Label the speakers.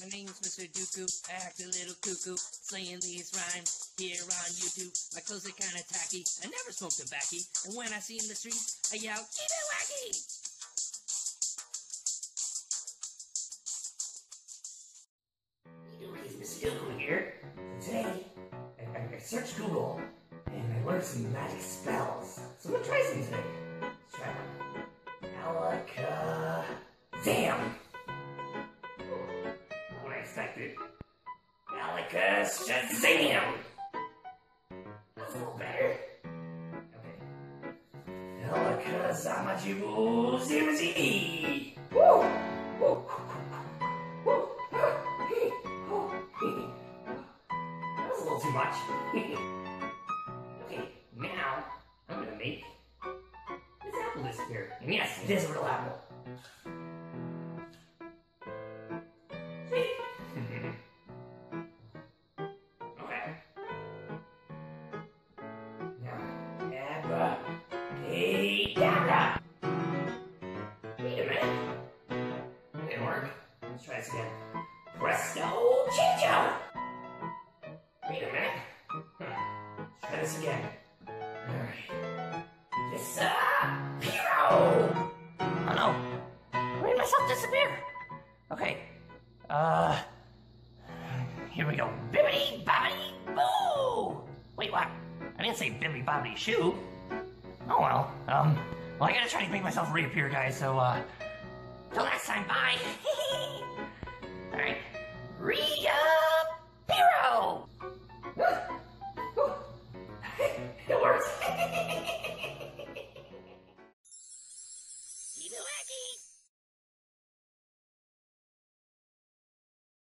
Speaker 1: My name's Mr. Dewku. I act a little cuckoo, slaying these rhymes here on YouTube. My clothes are kinda tacky. I never smoke tobacco, and when I see in the streets, I yell, "Keep it wacky!"
Speaker 2: Hey, it's Mr. Dewku here. So today, I searched Google and I learned some magic spells. So I'm gonna try some today. Let's try one. Alakazam. Not what I expected. Alakazam. That's a little better. Okay. Alakazamajibu zimzi. Woo! Woo! That was a little too much. Okay, now I'm gonna make this apple disappear. And yes, it is a real apple. See? Okay. Now, abracadabra. Wait a minute. That didn't work. Let's try this again. Presto Chango! Wait a minute. Let's try this again. Alright. Disappearo! Oh no. I made myself disappear. Okay. Here we go. Bibbidi bobbidi boo! Wait, what? I didn't say bibbidi bobbidi shoo. Oh well. Well, I gotta try to make myself reappear, guys, so, till next time, bye!